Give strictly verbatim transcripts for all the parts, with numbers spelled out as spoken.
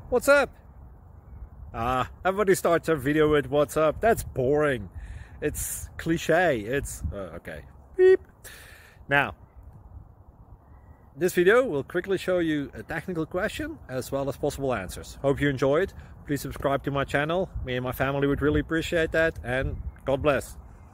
What's up? Ah, everybody starts their video with what's up. That's boring. It's cliche. It's uh, okay. Beep. Now, this video will quickly show you a technical question as well as possible answers. Hope you enjoyed. Please subscribe to my channel. Me and my family would really appreciate that, and God bless.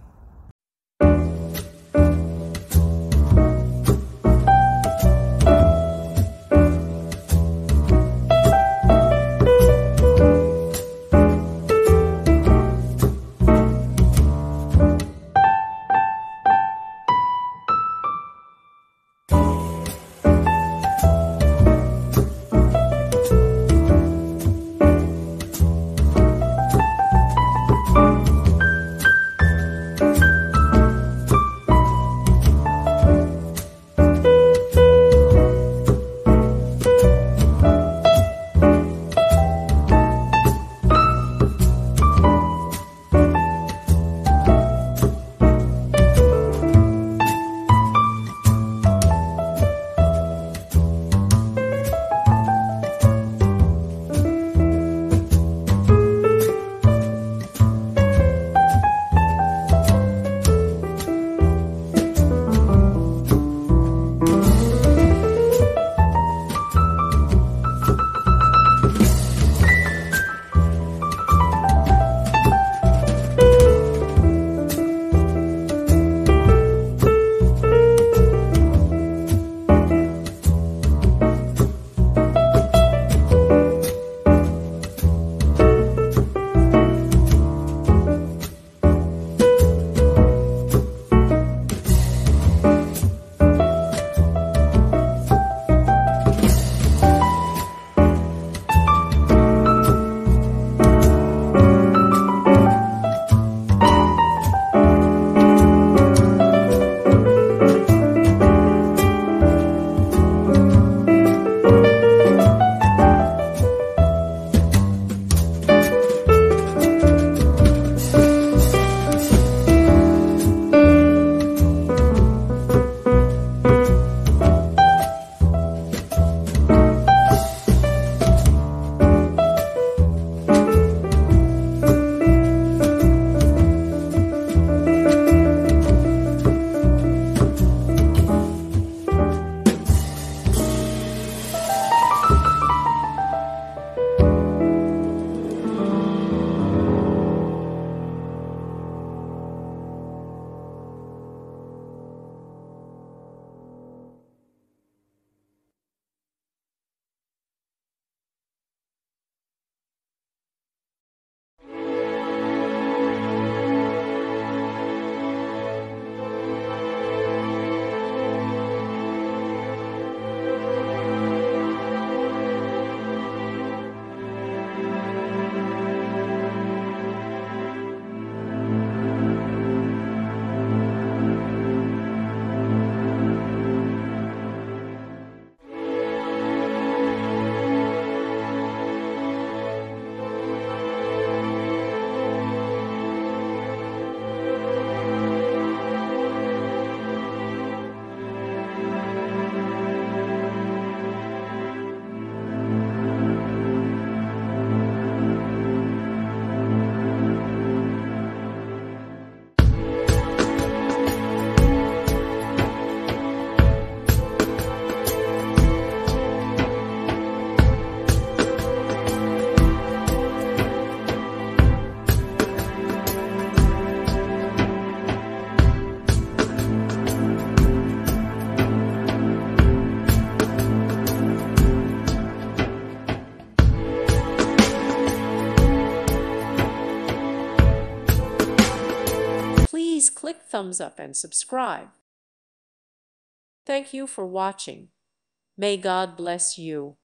Please click thumbs up and subscribe. Thank you for watching. May God bless you.